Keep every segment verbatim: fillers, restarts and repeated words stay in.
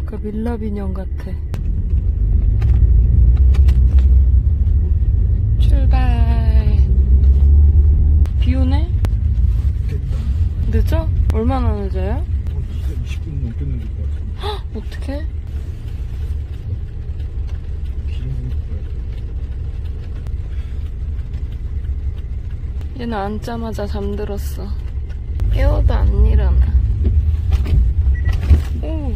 약간 밀랍 인형 같아. 출발. 비 오네? 늦어? 얼마나 늦어요? 이십 분 넘게 늦을 것 같아. 헉! 어떡해? 얘는 앉자마자 잠들었어. 깨워도 안 일어나. 오.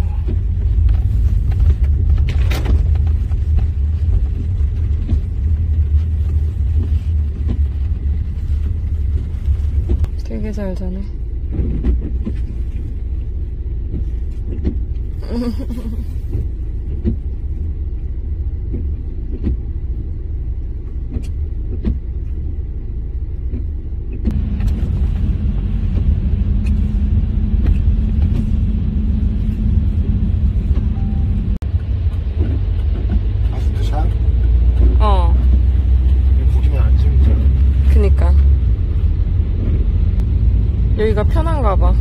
되게 잘 자네. 아스트샷? 어. 거기만 앉으면 잖아. 그니까. 여기가 편한가 봐.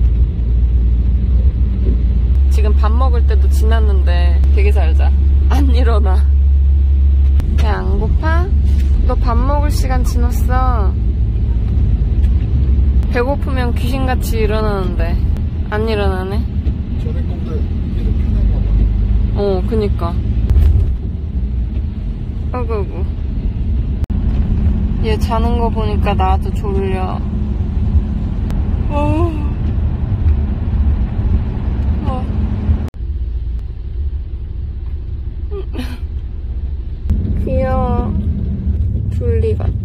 지금 밥 먹을 때도 지났는데 되게 잘 자. 안 일어나. 배 안 고파? 너 밥 먹을 시간 지났어. 배고프면 귀신같이 일어나는데 안 일어나네? 전에 거보다 얘도 편한가 봐. 어, 그니까. 어구구. 얘 자는 거 보니까 나도 졸려. 어. 어. 귀여워. 둘리 같아.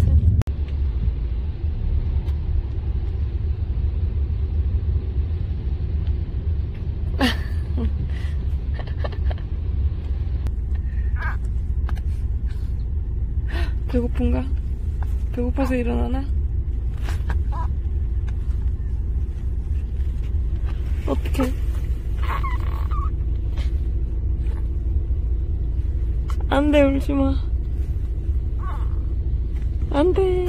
배고픈가? 배고파서 일어나나? 어떡해. 안 돼, 울지마. 안 돼.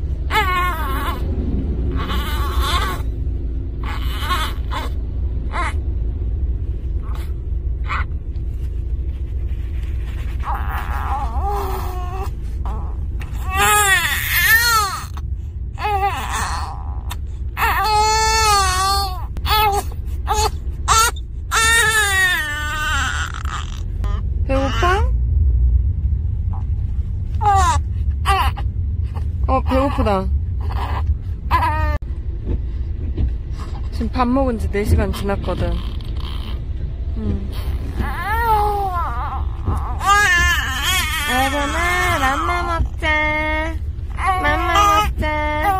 배고파? 어, 배고프다. 지금 밥 먹은 지 네 시간 지났거든. 응. 여러분아, 맘마 먹자. 맘마 먹자.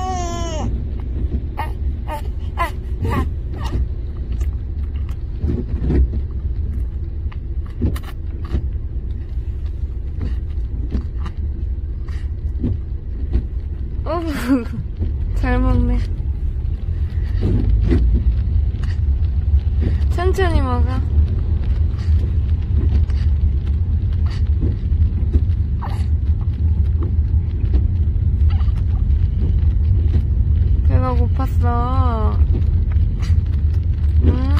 어후, 잘 먹네. 천천히 먹어. 배가 고팠어. 응?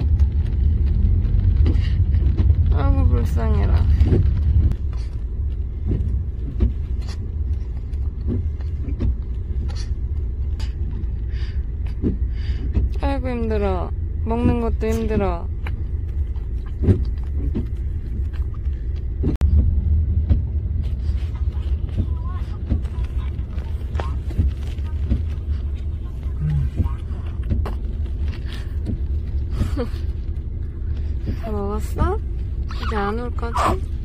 아이고, 불쌍해라. 아이고, 힘들어. 먹는 것도 힘들어. 다 먹었어? 이제 안 올 거지?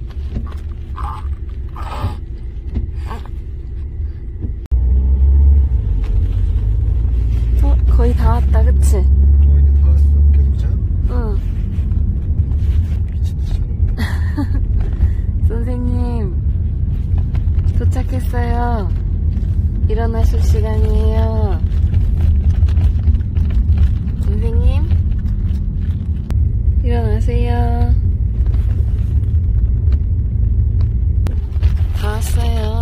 어? 거의 다 왔다, 그치? 어, 이제 다 왔어. 계속 자? 응. 미친듯이 자는 거야. 선생님, 도착했어요. 일어나실 시간이에요. 선생님, 일어나세요. 다 왔어요.